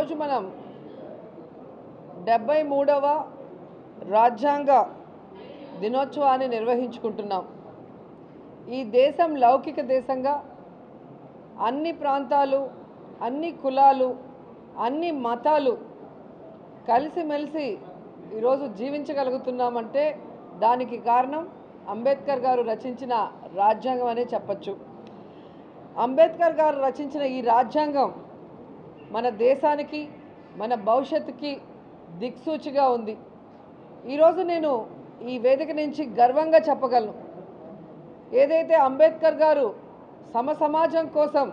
ఈరోజు మనం 73వ రాజ్యాంగ దినోత్సవాన్ని నిర్వహించుకుంటున్నాం. ఈ దేశం లౌకిక దేశంగా అన్ని ప్రాంతాలు, అన్ని కులాలు, అన్ని మతాలు కలిసిమెలిసి ఈరోజు జీవించగలుగుతున్నామంటే దానికి కారణం అంబేద్కర్ గారు రచించిన రాజ్యాంగం అనే చెప్పచ్చు. అంబేద్కర్ గారు రచించిన ఈ రాజ్యాంగం మన దేశానికి, మన భవిష్యత్తుకి దిక్సూచిగా ఉంది. ఈరోజు నేను ఈ వేదిక నుంచి గర్వంగా చెప్పగలను, ఏదైతే అంబేద్కర్ గారు సమాజం కోసం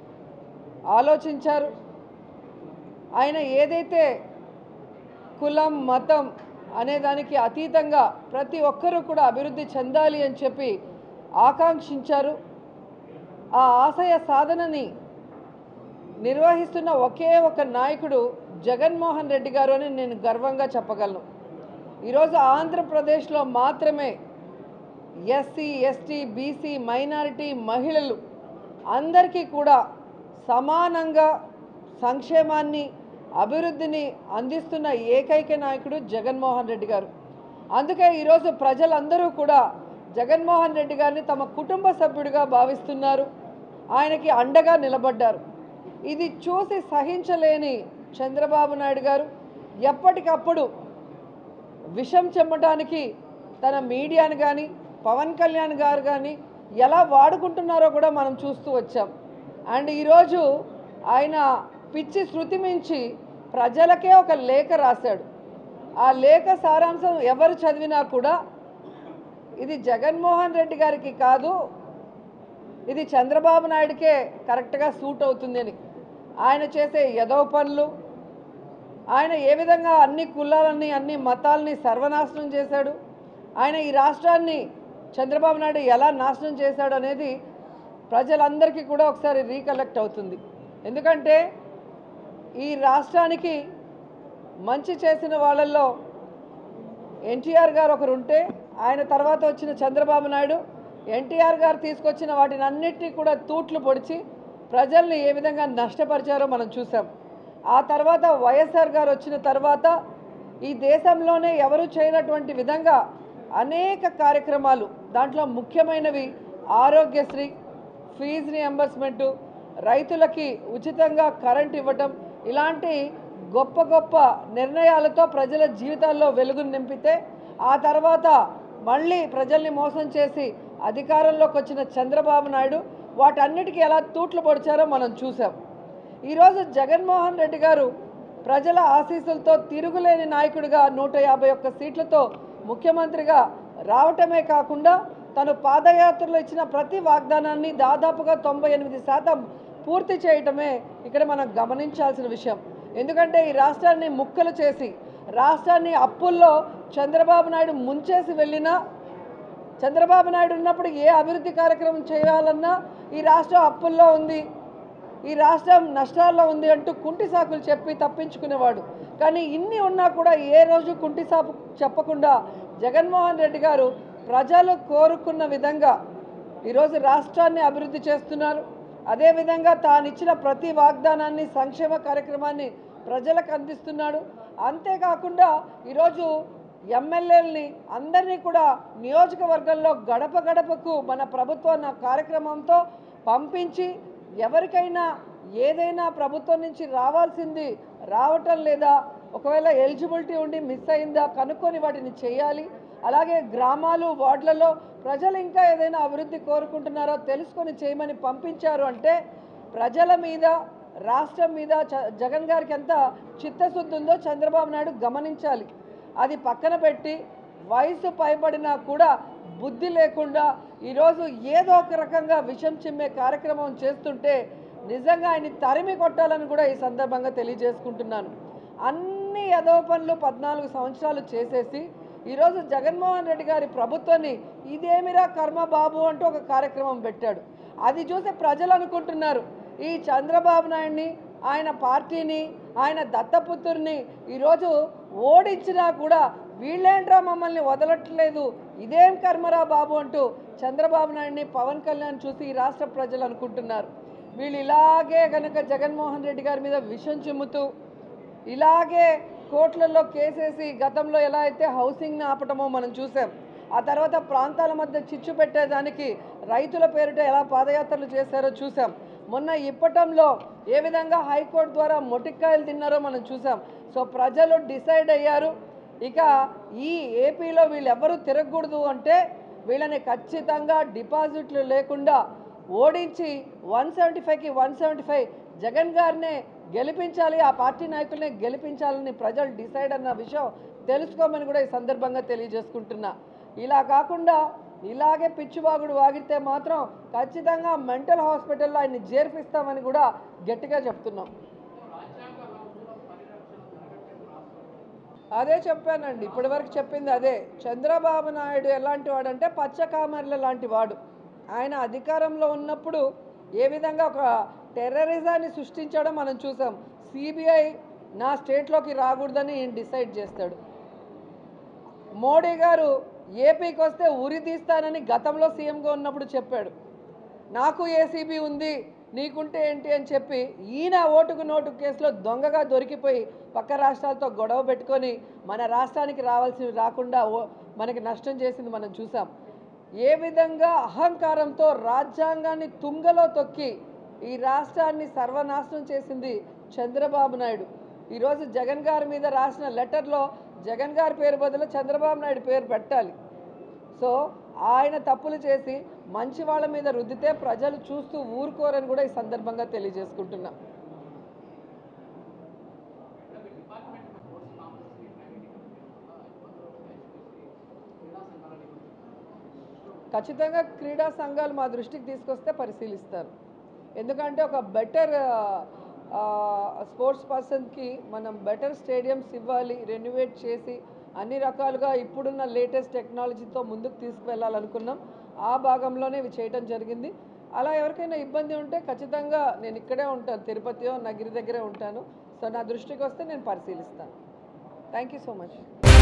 ఆలోచించారు, ఆయన ఏదైతే కులం మతం అనేదానికి అతీతంగా ప్రతి ఒక్కరూ కూడా అభివృద్ధి చెందాలి అని చెప్పి ఆకాంక్షించారు, ఆ ఆశయ సాధనని నిర్వహిస్తున్న ఒకే ఒక నాయకుడు జగన్మోహన్ రెడ్డి గారు అని నేను గర్వంగా చెప్పగలను. ఈరోజు ఆంధ్రప్రదేశ్లో మాత్రమే ఎస్సీ, ఎస్టీ, బీసీ, మైనారిటీ, మహిళలు అందరికీ కూడా సమానంగా సంక్షేమాన్ని, అభివృద్ధిని అందిస్తున్న ఏకైక నాయకుడు జగన్మోహన్ రెడ్డి గారు. అందుకే ఈరోజు ప్రజలందరూ కూడా జగన్మోహన్ రెడ్డి గారిని తమ కుటుంబ సభ్యుడిగా భావిస్తున్నారు, ఆయనకి అండగా నిలబడ్డారు. ఇది చూసి సహించలేని చంద్రబాబు నాయుడు గారు ఎప్పటికప్పుడు విషం చెమ్మటానికి తన మీడియాను కానీ, పవన్ కళ్యాణ్ గారు కానీ ఎలా వాడుకుంటున్నారో కూడా మనం చూస్తూ వచ్చాం. అండ్ ఈరోజు ఆయన పిచ్చి శృతి మించి ప్రజలకే ఒక లేఖ రాశాడు. ఆ లేఖ సారాంశం ఎవరు చదివినా కూడా ఇది జగన్మోహన్ రెడ్డి గారికి కాదు, ఇది చంద్రబాబు నాయుడికే కరెక్ట్గా సూట్ అవుతుంది అని. ఆయన చేసే ఎదవ పనులు, ఆయన ఏ విధంగా అన్ని కులాలని, అన్ని మతాలని సర్వనాశనం చేశాడు, ఆయన ఈ రాష్ట్రాన్ని చంద్రబాబు నాయుడు ఎలా నాశనం చేశాడు అనేది ప్రజలందరికీ కూడా ఒకసారి రీకలెక్ట్ అవుతుంది. ఎందుకంటే ఈ రాష్ట్రానికి మంచి చేసిన వాళ్ళల్లో ఎన్టీఆర్ గారు ఒకరు ఉంటే, ఆయన తర్వాత వచ్చిన చంద్రబాబు నాయుడు ఎన్టీఆర్ గారు తీసుకొచ్చిన వాటిని అన్నిటినీ కూడా తూట్లు పొడిచి ప్రజల్ని ఏ విధంగా నష్టపరిచారో మనం చూసాం. ఆ తర్వాత వైఎస్ఆర్ గారు వచ్చిన తర్వాత ఈ దేశంలోనే ఎవరు చేయనటువంటి విధంగా అనేక కార్యక్రమాలు, దాంట్లో ముఖ్యమైనవి ఆరోగ్యశ్రీ, ఫీజు రియంబర్స్మెంటు, రైతులకి ఉచితంగా కరెంట్ ఇవ్వటం, ఇలాంటి గొప్ప గొప్ప నిర్ణయాలతో ప్రజల జీవితాల్లో వెలుగును నింపితే, ఆ తర్వాత మళ్ళీ ప్రజల్ని మోసం చేసి అధికారంలోకి వచ్చిన చంద్రబాబు నాయుడు వాటన్నిటికీ ఎలా తూట్లు పొడిచారో మనం చూసాం. ఈరోజు జగన్మోహన్ రెడ్డి గారు ప్రజల ఆశీస్సులతో తిరుగులేని నాయకుడిగా 151 సీట్లతో ముఖ్యమంత్రిగా రావటమే కాకుండా తను పాదయాత్రలో ఇచ్చిన ప్రతి వాగ్దానాన్ని దాదాపుగా 98% పూర్తి చేయటమే ఇక్కడ మనం గమనించాల్సిన విషయం. ఎందుకంటే ఈ రాష్ట్రాన్ని ముక్కలు చేసి, రాష్ట్రాన్ని అప్పుల్లో చంద్రబాబు నాయుడు ముంచేసి వెళ్ళినా, చంద్రబాబు నాయుడు ఉన్నప్పుడు ఏ అభివృద్ధి కార్యక్రమం చేయాలన్నా ఈ రాష్ట్రం అప్పుల్లో ఉంది, ఈ రాష్ట్రం నష్టాల్లో ఉంది అంటూ కుంటి సాకులు చెప్పి తప్పించుకునేవాడు. కానీ ఇన్ని ఉన్నా కూడా ఏ రోజు కుంటి సాకు చెప్పకుండా జగన్మోహన్ రెడ్డి గారు ప్రజలు కోరుకున్న విధంగా ఈరోజు రాష్ట్రాన్ని అభివృద్ధి చేస్తున్నారు. అదేవిధంగా తానిచ్చిన ప్రతి వాగ్దానాన్ని, సంక్షేమ కార్యక్రమాన్ని ప్రజలకు అందిస్తున్నాడు. అంతేకాకుండా ఈరోజు ఎమ్మెల్యేలని అందరినీ కూడా నియోజకవర్గంలో గడప గడపకు మన ప్రభుత్వం కార్యక్రమంతో పంపించి ఎవరికైనా ఏదైనా ప్రభుత్వం నుంచి రావాల్సింది రావటం లేదా, ఒకవేళ ఎలిజిబిలిటీ ఉండి మిస్ అయిందా కనుక్కొని వాటిని చేయాలి. అలాగే గ్రామాలు, వార్డులలో ప్రజలు ఇంకా ఏదైనా అభివృద్ధి కోరుకుంటున్నారో తెలుసుకొని చేయమని పంపించారు అంటే ప్రజల మీద, రాష్ట్రం మీద జగన్ గారికి ఎంత చిత్తశుద్ధి ఉందో చంద్రబాబు నాయుడు గమనించాలి. అది పక్కన పెట్టి వయసు పైబడినా కూడా బుద్ధి లేకుండా ఈరోజు ఏదో ఒక రకంగా విషం చిమ్మే కార్యక్రమం చేస్తుంటే నిజంగా ఆయన్ని తరిమి కొట్టాలని కూడా ఈ సందర్భంగా తెలియజేసుకుంటున్నాను. అన్ని ఎదవ పనులు 14 సంవత్సరాలు చేసేసి ఈరోజు జగన్మోహన్ రెడ్డి గారి ప్రభుత్వాన్ని ఇదేమిరా కర్మ బాబు అంటూ ఒక కార్యక్రమం పెట్టాడు. అది చూసి ప్రజలు అనుకుంటున్నారు ఈ చంద్రబాబు నాయుడిని, ఆయన పార్టీని, ఆయన దత్తపుత్రుని ఈరోజు ఓడించినా కూడా వీళ్ళేంట్రా మమ్మల్ని వదలట్లేదు, ఇదేం కర్మరా బాబు అంటూ చంద్రబాబు నాయుడిని, పవన్ కళ్యాణ్ చూసి ఈ రాష్ట్ర ప్రజలు అనుకుంటున్నారు. వీళ్ళు ఇలాగే గనక జగన్మోహన్ రెడ్డి గారి మీద విషం చిమ్ముతూ ఇలాగే కోర్టులలో కేసేసి గతంలో ఎలా అయితే హౌసింగ్ని ఆపటమో మనం చూసాం. ఆ తర్వాత ప్రాంతాల మధ్య చిచ్చు పెట్టేదానికి రైతుల పేరిట ఎలా పాదయాత్రలు చేశారో చూసాం. మొన్న ఇప్పటంలో ఏ విధంగా హైకోర్టు ద్వారా మొటిక్కాయలు తిన్నారో మనం చూసాం. సో ప్రజలు డిసైడ్ అయ్యారు, ఇక ఈ ఏపీలో వీళ్ళెవ్వరూ తిరగకూడదు అంటే వీళ్ళని ఖచ్చితంగా డిపాజిట్లు లేకుండా ఓడించి 175కి 175 జగన్ గారినే గెలిపించాలి, ఆ పార్టీ నాయకులనే గెలిపించాలని ప్రజలు డిసైడ్ అన్న విషయం తెలుసుకోమని కూడా ఈ సందర్భంగా తెలియజేసుకుంటున్నా. ఇలా కాకుండా ఇలాగే పిచ్చివాగుడు వాగితే మాత్రం ఖచ్చితంగా మెంటల్ హాస్పిటల్లో ఆయన్ని చేర్పిస్తామని కూడా గట్టిగా చెప్తున్నాం. అదే చెప్పానండి, ఇప్పటివరకు చెప్పింది అదే. చంద్రబాబు నాయుడు ఎలాంటి వాడంటే పచ్చకామర్ల లాంటి వాడు. ఆయన అధికారంలో ఉన్నప్పుడు ఏ విధంగా ఒక టెర్రరిజాన్ని సృష్టించడం మనం చూసాం. సిబిఐ నా స్టేట్లోకి రాకూడదని ఈయన డిసైడ్ చేస్తాడు. మోడీ గారు ఏపీకి వస్తే ఉరి తీస్తానని గతంలో సీఎంగా ఉన్నప్పుడు చెప్పాడు. నాకు ఏసీబీ ఉంది, నీకుంటే ఏంటి అని చెప్పి ఈయన ఓటుకు నోటు కేసులో దొంగగా దొరికిపోయి పక్క రాష్ట్రాలతో గొడవ పెట్టుకొని మన రాష్ట్రానికి రావాల్సినవి రాకుండా మనకి నష్టం చేసింది మనం చూసాం. ఏ విధంగా అహంకారంతో రాజ్యాంగాన్ని తుంగలో తొక్కి ఈ రాష్ట్రాన్ని సర్వనాశనం చేసింది చంద్రబాబు నాయుడు. ఈరోజు జగన్ గారి మీద రాసిన లెటర్లో జగన్ గారి పేరు బదులు చంద్రబాబు నాయుడు పేరు పెట్టాలి. సో ఆయన తప్పులు చేసి మంచి వాళ్ళ మీద రుద్దితే ప్రజలు చూస్తూ ఊరుకోరని కూడా ఈ సందర్భంగా తెలియజేసుకుంటున్నా. ఖచ్చితంగా క్రీడా సంఘాలు మా దృష్టికి తీసుకొస్తే పరిశీలిస్తారు. ఎందుకంటే ఒక బెటర్ స్పోర్ట్స్ పర్సన్కి మనం బెటర్ స్టేడియంస్ ఇవ్వాలి, రెన్యువేట్ చేసి అన్ని రకాలుగా ఇప్పుడున్న లేటెస్ట్ టెక్నాలజీతో ముందుకు తీసుకువెళ్ళాలనుకున్నాం. ఆ భాగంలోనే ఇవి చేయటం జరిగింది. అలా ఎవరికైనా ఇబ్బంది ఉంటే ఖచ్చితంగా నేను ఇక్కడే ఉంటాను, తిరుపతియో నగిరి దగ్గరే ఉంటాను. సో నా దృష్టికి వస్తే నేను పరిశీలిస్తాను. Thank you so much.